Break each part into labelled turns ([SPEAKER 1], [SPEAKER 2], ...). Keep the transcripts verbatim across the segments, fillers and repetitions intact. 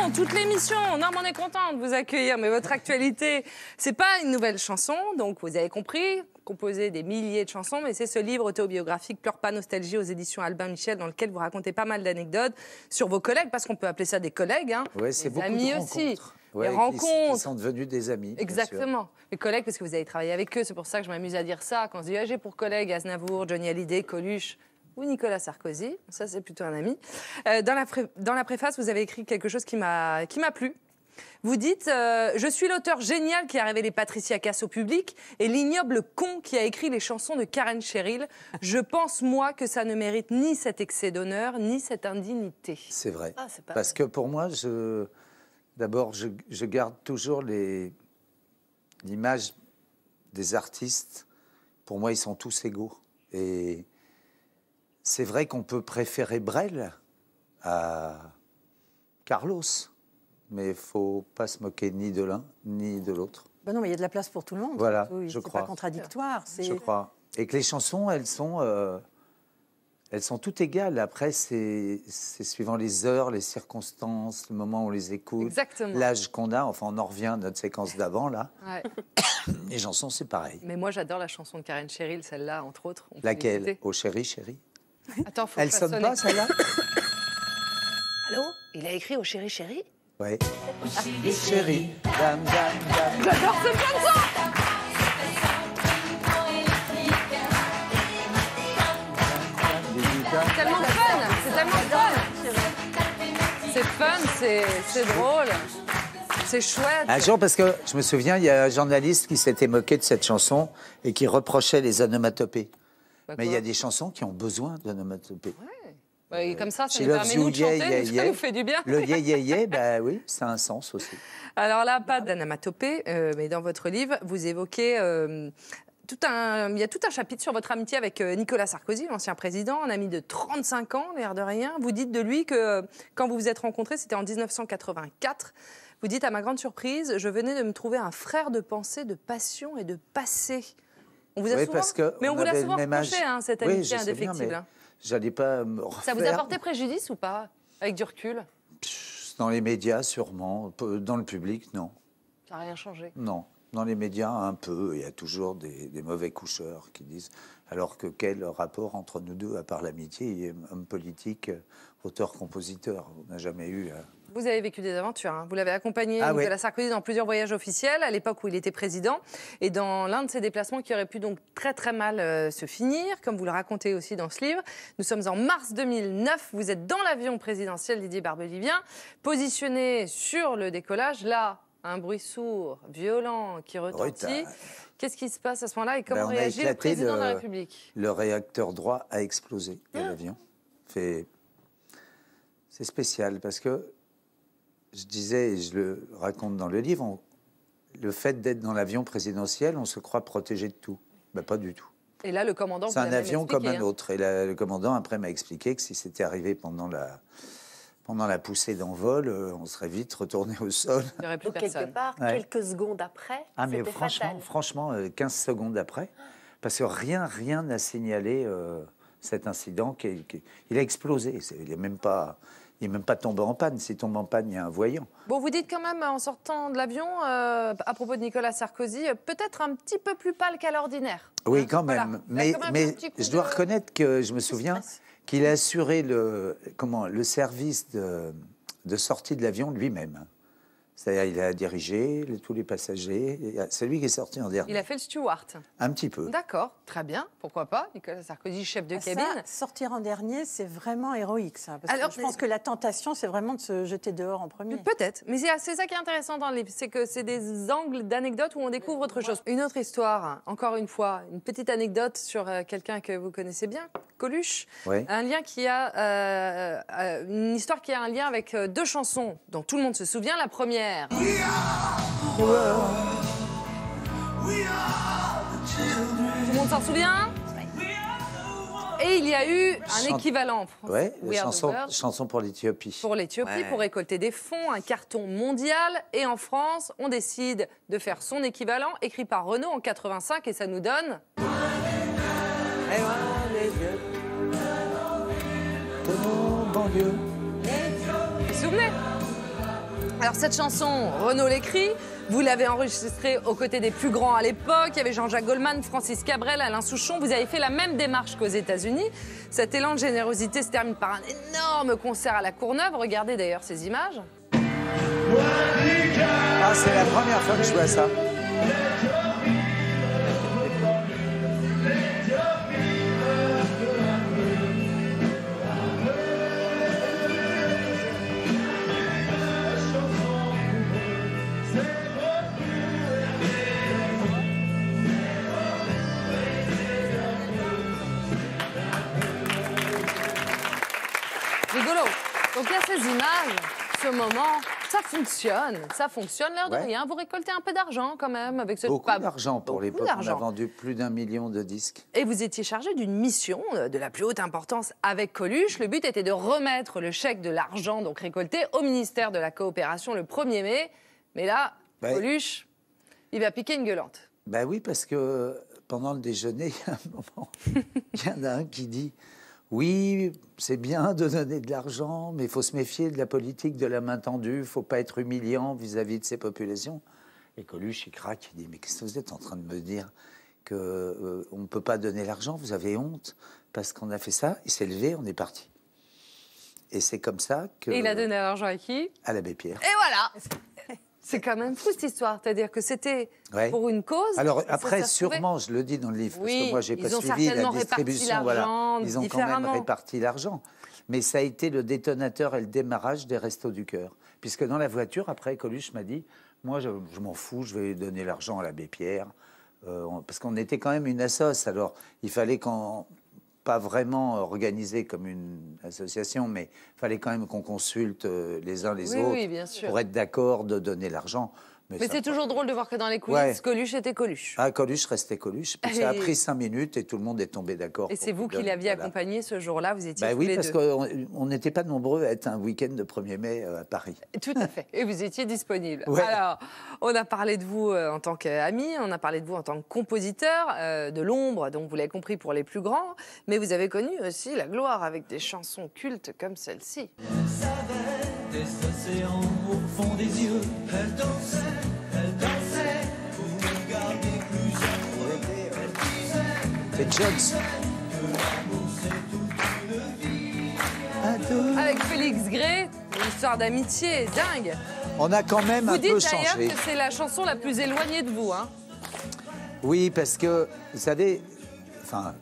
[SPEAKER 1] pendant toute l'émission. Non, mais on est content de vous accueillir. Mais votre actualité, c'est pas une nouvelle chanson. Donc, vous avez compris, composer des milliers de chansons. Mais c'est ce livre autobiographique Pleure pas nostalgie aux éditions Albin Michel, dans lequel vous racontez pas mal d'anecdotes sur vos collègues, parce qu'on peut appeler ça des collègues. Hein.
[SPEAKER 2] Oui, c'est beaucoup
[SPEAKER 1] amis
[SPEAKER 2] de
[SPEAKER 1] aussi.
[SPEAKER 2] rencontres. Ouais,
[SPEAKER 1] les rencontres.
[SPEAKER 2] Qui, qui sont devenus des amis.
[SPEAKER 1] Exactement. Les collègues, parce que vous avez travaillé avec eux. C'est pour ça que je m'amuse à dire ça. Quand je dis ah, j'ai pour collègues Aznavour, Johnny Hallyday, Coluche ou Nicolas Sarkozy, ça c'est plutôt un ami. Euh, dans, la dans la préface, vous avez écrit quelque chose qui m'a qui m'a plu. Vous dites euh, « Je suis l'auteur génial qui a révélé Patricia Cass au public et l'ignoble con qui a écrit les chansons de Karen Cheryl. Je pense, moi, que ça ne mérite ni cet excès d'honneur, ni cette indignité. »
[SPEAKER 2] C'est vrai.
[SPEAKER 1] Ah, pas
[SPEAKER 2] Parce
[SPEAKER 1] vrai.
[SPEAKER 2] que pour moi, je... d'abord, je, je garde toujours l'image des artistes. Pour moi, ils sont tous égaux. Et c'est vrai qu'on peut préférer Brel à Carlos. Mais il ne faut pas se moquer ni de l'un, ni de l'autre.
[SPEAKER 3] Ben non, mais il y a de la place pour tout le monde.
[SPEAKER 2] Voilà,
[SPEAKER 3] oui,
[SPEAKER 2] je
[SPEAKER 3] C'est
[SPEAKER 2] crois.
[SPEAKER 3] pas contradictoire.
[SPEAKER 2] Je crois. Et que les chansons, elles sont, euh, elles sont toutes égales. Après, c'est suivant les heures, les circonstances, le moment où on les écoute, l'âge qu'on a. Enfin, on en revient à notre séquence d'avant, là.
[SPEAKER 1] Ouais.
[SPEAKER 2] Les chansons, c'est pareil.
[SPEAKER 1] Mais moi, j'adore la chanson de Karen Cheryl, celle-là, entre autres. On
[SPEAKER 2] Laquelle? Oh, chérie, chérie.
[SPEAKER 1] Attends, faut
[SPEAKER 2] Elle sonne pas, celle-là?
[SPEAKER 1] Allô? Il a écrit au chéri chéri?
[SPEAKER 2] Oui. Les chéris, dame, dame, dame.
[SPEAKER 1] J'adore ce chanson. C'est tellement fun, c'est tellement fun. C'est fun, c'est drôle, c'est chouette.
[SPEAKER 2] Un jour, parce que je me souviens, il y a un journaliste qui s'était moqué de cette chanson et qui reprochait les onomatopées. Bah, mais il y a des chansons qui ont besoin d'onomatopées.
[SPEAKER 1] Ouais. Bah, et comme ça, ça
[SPEAKER 2] She
[SPEAKER 1] nous permet nous de chanter,
[SPEAKER 2] yeah, yeah,
[SPEAKER 1] ça
[SPEAKER 2] yeah.
[SPEAKER 1] nous fait du bien.
[SPEAKER 2] Le yeah, yeah, yeah, bah oui, ça a un sens aussi.
[SPEAKER 1] Alors là, pas d'anomatopée, euh, mais dans votre livre, vous évoquez... Euh, tout un, il y a tout un chapitre sur votre amitié avec Nicolas Sarkozy, l'ancien président, un ami de trente-cinq ans, l'air de rien. Vous dites de lui que quand vous vous êtes rencontrés, c'était en mille neuf cent quatre-vingt-quatre. Vous dites, à ma grande surprise, je venais de me trouver un frère de pensée, de passion et de passé. On vous a
[SPEAKER 2] oui,
[SPEAKER 1] souvent...
[SPEAKER 2] parce que
[SPEAKER 1] mais on, on vous l'a souvent reproché, hein, cette amitié
[SPEAKER 2] oui,
[SPEAKER 1] indéfectible.
[SPEAKER 2] J'allais pas me refaire.
[SPEAKER 1] Ça vous a porté préjudice ou pas, avec du recul?
[SPEAKER 2] Dans les médias, sûrement. Dans le public, non.
[SPEAKER 1] Ça n'a rien changé?
[SPEAKER 2] Non. Dans les médias, un peu. Il y a toujours des, des mauvais coucheurs qui disent... Alors que quel rapport entre nous deux, à part l'amitié, homme politique, auteur-compositeur? On n'a jamais eu... Euh...
[SPEAKER 1] Vous avez vécu des aventures. Hein. Vous l'avez accompagné,
[SPEAKER 2] ah,
[SPEAKER 1] Nicolas
[SPEAKER 2] oui.
[SPEAKER 1] Sarkozy, dans plusieurs voyages officiels, à l'époque où il était président. Et dans l'un de ces déplacements qui aurait pu donc très très mal euh, se finir, comme vous le racontez aussi dans ce livre. Nous sommes en mars deux mille neuf. Vous êtes dans l'avion présidentiel Didier Barbelivien, positionné sur le décollage. Là, un bruit sourd, violent, qui retentit. Qu'est-ce qui se passe à ce moment-là et comment ben, réagit le président le, de la République?
[SPEAKER 2] Le réacteur droit a explosé de ah. l'avion. C'est spécial parce que, je disais, et je le raconte dans le livre, on, le fait d'être dans l'avion présidentiel, on se croit protégé de tout. Ben, pas du tout.
[SPEAKER 1] Et là, le commandant...
[SPEAKER 2] C'est un avion comme un
[SPEAKER 1] hein.
[SPEAKER 2] autre. Et la, le commandant, après, m'a expliqué que si c'était arrivé pendant la... Pendant la poussée d'envol, euh, on serait vite retourné au sol.
[SPEAKER 1] Il n'y aurait plus
[SPEAKER 4] Donc,
[SPEAKER 1] personne.
[SPEAKER 4] quelque part,
[SPEAKER 2] ouais.
[SPEAKER 4] quelques secondes après,
[SPEAKER 2] ah, mais
[SPEAKER 4] c'était
[SPEAKER 2] franchement,
[SPEAKER 4] fatal.
[SPEAKER 2] franchement, euh, quinze secondes après, parce que rien, rien n'a signalé euh, cet incident. Qui, qui, il a explosé. Il n'est même pas, il est même pas tombé en panne. S'il tombe en panne, il y a un voyant.
[SPEAKER 1] Bon, vous dites quand même, en sortant de l'avion, euh, à propos de Nicolas Sarkozy, peut-être un petit peu plus pâle qu'à l'ordinaire.
[SPEAKER 2] Oui,
[SPEAKER 1] hein,
[SPEAKER 2] quand même.
[SPEAKER 1] voilà.
[SPEAKER 2] Mais,
[SPEAKER 1] même
[SPEAKER 2] mais je dois
[SPEAKER 1] de...
[SPEAKER 2] reconnaître que je me souviens qu'il a assuré le, comment, le service de... de sortie de l'avion lui-même. C'est-à-dire, il a dirigé les, tous les passagers. C'est lui qui est sorti en dernier.
[SPEAKER 1] Il a fait le steward.
[SPEAKER 2] Un petit peu.
[SPEAKER 1] D'accord, très bien. Pourquoi pas? Nicolas Sarkozy, chef de
[SPEAKER 3] ah,
[SPEAKER 1] cabine.
[SPEAKER 3] Ça, sortir en dernier, c'est vraiment héroïque, ça. Parce Alors, que je pense que la tentation, c'est vraiment de se jeter dehors en premier.
[SPEAKER 1] Peut-être. Mais c'est ça qui est intéressant dans le livre. C'est que c'est des angles d'anecdotes où on découvre autre chose. Une autre histoire, encore une fois, une petite anecdote sur euh, quelqu'un que vous connaissez bien, Coluche.
[SPEAKER 2] Oui.
[SPEAKER 1] Un lien qui a... Euh, euh, une histoire qui a un lien avec euh, deux chansons dont tout le monde se souvient. La première... We are the world. We are the children. Tout le monde s'en souvient? Et il y a eu un
[SPEAKER 2] Chant...
[SPEAKER 1] équivalent en français.
[SPEAKER 2] Oui, chanson, chanson pour l'Éthiopie.
[SPEAKER 1] Pour l'Éthiopie, ouais. Pour récolter des fonds, un carton mondial. Et en France, on décide de faire son équivalent, écrit par Renaud en quatre-vingt-cinq, et ça nous donne...
[SPEAKER 2] Et voilà les yeux de nos banlieues.
[SPEAKER 1] Vous vous souvenez? Alors cette chanson, Renaud l'écrit, vous l'avez enregistrée aux côtés des plus grands à l'époque. Il y avait Jean-Jacques Goldman, Francis Cabrel, Alain Souchon. Vous avez fait la même démarche qu'aux États-Unis. Cet élan de générosité se termine par un énorme concert à la Courneuve. Regardez d'ailleurs ces images.
[SPEAKER 2] Ah, c'est la première fois que je vois ça.
[SPEAKER 1] Rigolo. Donc il y a ces images, ce moment, ça fonctionne, ça fonctionne, l'air de
[SPEAKER 2] Ouais.
[SPEAKER 1] rien. Vous récoltez un peu d'argent quand même avec ce
[SPEAKER 2] Beaucoup
[SPEAKER 1] pas-
[SPEAKER 2] d'argent pour
[SPEAKER 1] beaucoup
[SPEAKER 2] l'époque. On a
[SPEAKER 1] d'argent.
[SPEAKER 2] vendu plus d'un million de disques.
[SPEAKER 1] Et vous étiez chargé d'une mission euh, de la plus haute importance avec Coluche. Le but était de remettre le chèque de l'argent donc récolté au ministère de la Coopération le premier mai. Mais là,
[SPEAKER 2] Ouais.
[SPEAKER 1] Coluche, il va piquer une gueulante.
[SPEAKER 2] Ben oui, parce que pendant le déjeuner, il y a un moment, il y en a un qui dit « Oui, c'est bien de donner de l'argent, mais il faut se méfier de la politique de la main tendue, il ne faut pas être humiliant vis-à-vis de ces populations. » Et Coluche, il craque, il dit « Mais qu'est-ce que vous êtes en train de me dire qu'on euh, ne peut pas donner l'argent? Vous avez honte parce qu'on a fait ça. » Il s'est levé, on est parti. Et c'est comme ça que...
[SPEAKER 1] Et il a donné l'argent à qui?
[SPEAKER 2] À l'abbé Pierre.
[SPEAKER 1] Et voilà. C'est quand même fou cette histoire. C'est-à-dire que c'était
[SPEAKER 2] Ouais.
[SPEAKER 1] pour une cause.
[SPEAKER 2] Alors
[SPEAKER 1] et ça,
[SPEAKER 2] après,
[SPEAKER 1] ça se trouvait-
[SPEAKER 2] sûrement, je le dis dans le livre, parce
[SPEAKER 1] Oui,
[SPEAKER 2] que moi, j'ai
[SPEAKER 1] ils
[SPEAKER 2] pas
[SPEAKER 1] ont
[SPEAKER 2] suivi la
[SPEAKER 1] certainement réparti
[SPEAKER 2] distribution. Voilà.
[SPEAKER 1] l'argent
[SPEAKER 2] Ils ont quand même
[SPEAKER 1] différemment.
[SPEAKER 2] réparti l'argent. Mais ça a été le détonateur et le démarrage des Restos du Cœur. Puisque dans la voiture, après, Coluche m'a dit, moi, je, je m'en fous, je vais donner l'argent à l'abbé Pierre. Euh, on- parce qu'on était quand même une assoce. Alors, il fallait qu'on... pas vraiment organisé comme une association, mais il fallait quand même qu'on consulte euh, les uns les
[SPEAKER 1] Oui,
[SPEAKER 2] autres
[SPEAKER 1] oui, bien sûr.
[SPEAKER 2] pour être d'accord de donner l'argent.
[SPEAKER 1] Mais
[SPEAKER 2] ça-
[SPEAKER 1] c'est toujours drôle de voir que dans les coulisses,
[SPEAKER 2] Ouais.
[SPEAKER 1] Coluche était Coluche.
[SPEAKER 2] Ah, Coluche restait Coluche. Puis ça a
[SPEAKER 1] Et-
[SPEAKER 2] pris cinq minutes et tout le monde est tombé d'accord.
[SPEAKER 1] Et
[SPEAKER 2] pour
[SPEAKER 1] c'est vous
[SPEAKER 2] qu'il
[SPEAKER 1] qui
[SPEAKER 2] donne,
[SPEAKER 1] l'aviez
[SPEAKER 2] voilà.
[SPEAKER 1] accompagné ce jour-là, vous étiez
[SPEAKER 2] Bah
[SPEAKER 1] tous
[SPEAKER 2] oui,
[SPEAKER 1] les
[SPEAKER 2] parce
[SPEAKER 1] deux.
[SPEAKER 2] qu'on on n'était pas nombreux à être un week-end de premier mai euh, à Paris.
[SPEAKER 1] Tout à fait. Et vous étiez disponible.
[SPEAKER 2] Ouais.
[SPEAKER 1] Alors, on a parlé de vous euh, en tant qu'ami, on a parlé de vous en tant que compositeur, euh, de l'ombre, donc vous l'avez compris pour les plus grands, mais vous avez connu aussi la gloire avec des chansons cultes comme celle-ci.
[SPEAKER 4] Des océans au fond des yeux, elle dansait, elle dansait pour nous garder plus amoureux. Elle disait
[SPEAKER 2] C'est Jones.
[SPEAKER 4] que l'amour c'est toute une vie.
[SPEAKER 1] Avec Félix Gray, une histoire d'amitié dingue.
[SPEAKER 2] On a quand même
[SPEAKER 1] Vous
[SPEAKER 2] un
[SPEAKER 1] dites
[SPEAKER 2] peu
[SPEAKER 1] d'ailleurs
[SPEAKER 2] changé.
[SPEAKER 1] que c'est la chanson la plus éloignée de vous, hein.
[SPEAKER 2] Oui, parce que, vous savez, enfin,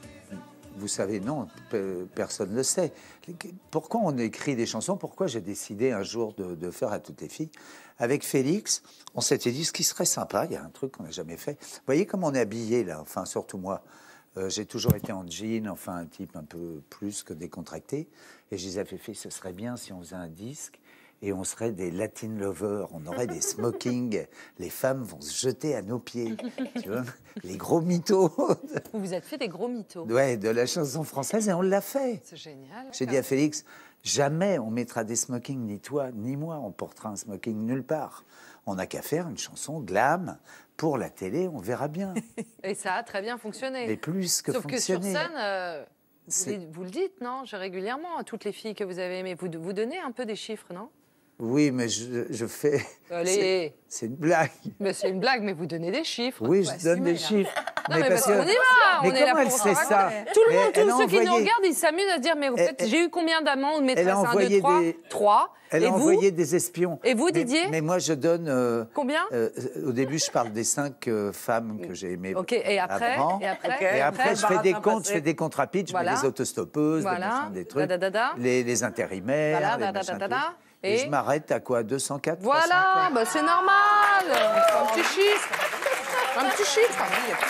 [SPEAKER 2] vous savez, non, pe- personne ne le sait. Pourquoi on écrit des chansons? Pourquoi j'ai décidé un jour de, de faire à toutes les filles? Avec Félix, on s'était dit ce qui serait sympa, il y a un truc qu'on n'a jamais fait. Vous voyez comme on est habillé là, enfin, surtout moi. Euh, j'ai toujours été en jean, enfin, un type un peu plus que décontracté. Et je disais à Féfé, ce serait bien si on faisait un disque et on serait des Latin lovers, on aurait des smokings, les femmes vont se jeter à nos pieds, tu vois, les gros mythos
[SPEAKER 1] Vous vous êtes fait des gros mythos.
[SPEAKER 2] ouais, de la chanson française et on l'a fait.
[SPEAKER 1] C'est génial.
[SPEAKER 2] J'ai dit à Félix, jamais on mettra des smokings, ni toi, ni moi, on portera un smoking nulle part. On n'a qu'à faire une chanson glam pour la télé, on verra bien.
[SPEAKER 1] Et ça a très bien fonctionné.
[SPEAKER 2] Mais plus que
[SPEAKER 1] Sauf que sur
[SPEAKER 2] fonctionner.
[SPEAKER 1] scène, euh, vous,
[SPEAKER 2] C'est-
[SPEAKER 1] les- vous le dites, non? J'ai régulièrement à toutes les filles que vous avez aimées. Vous, vous donnez un peu des chiffres, non?
[SPEAKER 2] Oui, mais je, je fais...
[SPEAKER 1] Allez.
[SPEAKER 2] C'est- C'est une blague.
[SPEAKER 1] Mais c'est une blague, mais vous donnez des chiffres.
[SPEAKER 2] Oui,
[SPEAKER 1] Faut
[SPEAKER 2] je donne
[SPEAKER 1] assumer,
[SPEAKER 2] des
[SPEAKER 1] là.
[SPEAKER 2] chiffres.
[SPEAKER 1] Non, mais parce qu'on y va,
[SPEAKER 2] mais
[SPEAKER 1] on est là
[SPEAKER 2] comment elle
[SPEAKER 1] pour
[SPEAKER 2] sait
[SPEAKER 1] raconter.
[SPEAKER 2] ça?
[SPEAKER 1] Tout le
[SPEAKER 2] Mais
[SPEAKER 1] monde,
[SPEAKER 2] elle
[SPEAKER 1] tous
[SPEAKER 2] a
[SPEAKER 1] ceux qui nous
[SPEAKER 2] envoyé-
[SPEAKER 1] regardent, ils s'amusent à se dire, mais au
[SPEAKER 2] Elle-
[SPEAKER 1] fait,
[SPEAKER 2] elle-
[SPEAKER 1] j'ai eu combien d'amants de maîtresse?
[SPEAKER 2] Elle a
[SPEAKER 1] un,
[SPEAKER 2] envoyé
[SPEAKER 1] deux, trois,
[SPEAKER 2] des-
[SPEAKER 1] trois.
[SPEAKER 2] Elle
[SPEAKER 1] Et
[SPEAKER 2] a
[SPEAKER 1] vous,
[SPEAKER 2] envoyé des espions.
[SPEAKER 1] Et vous,
[SPEAKER 2] Mais-
[SPEAKER 1] Didier
[SPEAKER 2] Mais moi, je donne... euh,
[SPEAKER 1] combien?
[SPEAKER 2] euh, au début, je parle des cinq euh, femmes que j'ai aimées.
[SPEAKER 1] Ok, et après?
[SPEAKER 2] avant.
[SPEAKER 1] Et après,
[SPEAKER 3] Ok.
[SPEAKER 2] Et après, je fais des
[SPEAKER 3] Baratin
[SPEAKER 2] comptes, je
[SPEAKER 3] passé.
[SPEAKER 2] fais des comptes rapides, je
[SPEAKER 1] Voilà.
[SPEAKER 2] mets les autostoppeuses, des
[SPEAKER 1] Voilà.
[SPEAKER 2] machins, des trucs,
[SPEAKER 1] Da, da, da, da.
[SPEAKER 2] Les, les intérimaires,
[SPEAKER 1] Voilà,
[SPEAKER 2] les
[SPEAKER 1] da, da,
[SPEAKER 2] machins,
[SPEAKER 1] da, da,
[SPEAKER 2] tout.
[SPEAKER 1] da.
[SPEAKER 2] Et,
[SPEAKER 1] Et
[SPEAKER 2] je m'arrête à quoi, deux cent quatre,
[SPEAKER 1] Voilà, bah c'est normal. Un petit chiffre. Un petit chiffre.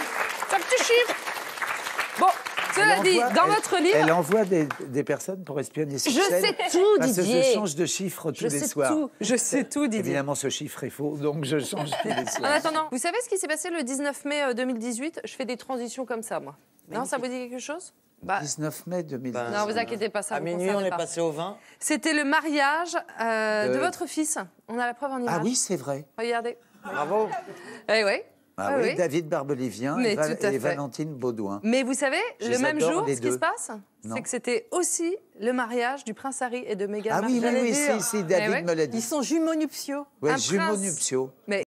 [SPEAKER 1] Un petit chiffre. Bon, cela
[SPEAKER 2] Elle
[SPEAKER 1] dit,
[SPEAKER 2] envoie-
[SPEAKER 1] dans
[SPEAKER 2] elle-
[SPEAKER 1] votre livre,
[SPEAKER 2] Elle envoie des, des personnes pour espionner sur
[SPEAKER 1] Je
[SPEAKER 2] scène,
[SPEAKER 1] sais tout,
[SPEAKER 2] parce que
[SPEAKER 1] Didier.
[SPEAKER 2] je change de chiffre tous
[SPEAKER 1] je
[SPEAKER 2] les
[SPEAKER 1] sais
[SPEAKER 2] soirs.
[SPEAKER 1] tout. Je sais tout, Didier.
[SPEAKER 2] Évidemment, ce chiffre est faux, donc je change tous les
[SPEAKER 1] En
[SPEAKER 2] soirs.
[SPEAKER 1] attendant, vous savez ce qui s'est passé le dix-neuf mai euh, deux mille dix-huit? Je fais des transitions comme ça, moi. Non, ça vous dit quelque chose? Bah,
[SPEAKER 2] dix-neuf mai deux mille dix.
[SPEAKER 1] non, vous inquiétez pas, ça
[SPEAKER 5] À
[SPEAKER 1] vous
[SPEAKER 5] minuit,
[SPEAKER 1] concerne
[SPEAKER 5] on est
[SPEAKER 1] pas.
[SPEAKER 5] passé au vin.
[SPEAKER 1] C'était le mariage euh, de
[SPEAKER 2] Euh.
[SPEAKER 1] votre fils. On a la preuve en image.
[SPEAKER 2] Ah oui, c'est vrai.
[SPEAKER 1] Regardez.
[SPEAKER 5] Bravo.
[SPEAKER 1] Eh oui.
[SPEAKER 2] Ah,
[SPEAKER 1] Ah
[SPEAKER 2] oui,
[SPEAKER 1] oui.
[SPEAKER 2] David Barbelivien
[SPEAKER 1] Mais
[SPEAKER 2] et, Val-
[SPEAKER 1] tout à
[SPEAKER 2] et
[SPEAKER 1] fait.
[SPEAKER 2] Valentine Baudouin.
[SPEAKER 1] Mais vous savez,
[SPEAKER 2] Je
[SPEAKER 1] le
[SPEAKER 2] les
[SPEAKER 1] même
[SPEAKER 2] adore,
[SPEAKER 1] jour,
[SPEAKER 2] les
[SPEAKER 1] ce qui
[SPEAKER 2] deux.
[SPEAKER 1] se passe,
[SPEAKER 2] Non.
[SPEAKER 1] c'est que c'était aussi le mariage du prince Harry et de Meghan
[SPEAKER 2] Ah
[SPEAKER 1] Markle.
[SPEAKER 2] oui, oui,
[SPEAKER 3] J'allais
[SPEAKER 2] oui,
[SPEAKER 3] dire.
[SPEAKER 2] si, si, David
[SPEAKER 1] Eh ouais.
[SPEAKER 2] me l'a dit.
[SPEAKER 3] Ils sont jumeaux nuptiaux.
[SPEAKER 2] Ouais,
[SPEAKER 1] Un
[SPEAKER 2] jumeaux
[SPEAKER 1] prince.
[SPEAKER 2] nuptiaux.
[SPEAKER 1] Mais